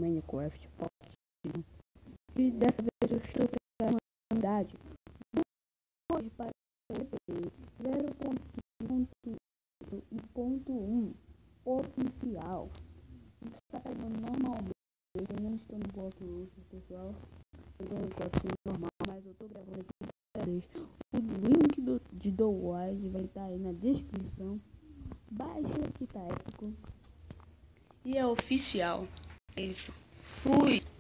Minecraft Part 1. E dessa vez eu estou preparando uma unidade. Vou para o EPI 0.1 oficial. Está pegando normalmente. Eu não estou no bloco luxo, pessoal. Eu estou no bloco normal, mas eu estou gravando aqui para vocês. O link de Dowwise vai estar aí na descrição. Baixa que tá épico. E é oficial. É isso. Fui!